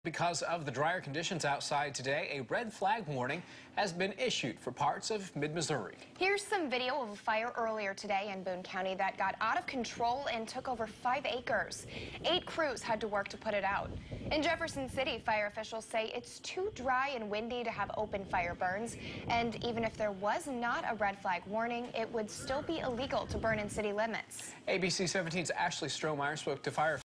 Because of the drier conditions outside today, a red flag warning has been issued for parts of mid-Missouri. Here's some video of a fire earlier today in Boone County that got out of control and took over 5 acres. 8 crews had to work to put it out. In Jefferson City, fire officials say it's too dry and windy to have open fire burns, and even if there was not a red flag warning, it would still be illegal to burn in city limits. ABC 17's Ashley Strohmeyer spoke to fire